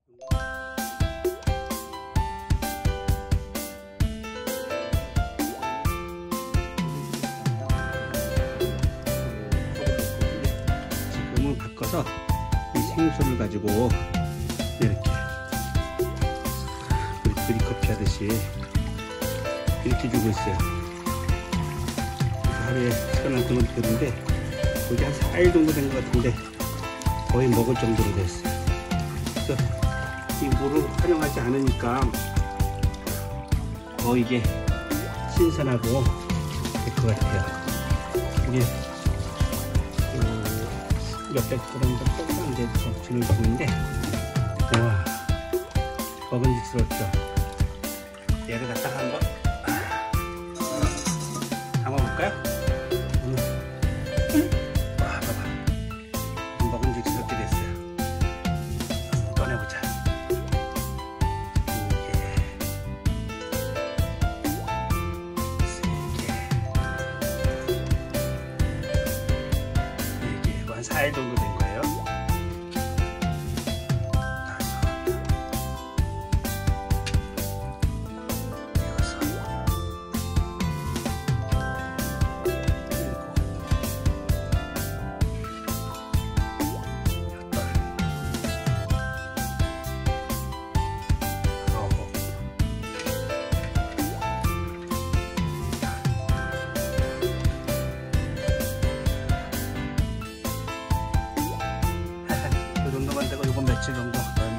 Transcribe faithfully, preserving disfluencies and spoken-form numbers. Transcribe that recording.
지금은 바꿔서 이 생수를 가지고 이렇게 우리 드립커피 하듯이 이렇게 주고 있어요. 하루에 시간만큼은 되는데 거기 한 사 일 정도 된 것 같은데 거의 먹을 정도로 됐어요. 그래서 이 물을 활용하지 않으니까 더 이게 신선하고 될 것 같아요. 이게 그 몇백 그램 정도 안 돼서 주는 중인데 와 먹음직스럽죠. 얘를 갖다가 한번 담아볼까요? 와 봐봐 먹음직스럽게 됐어요. 꺼내보자. 한 사 일 정도 된 거예요. 다섯, 이 정도만 되고 이건 며칠 정도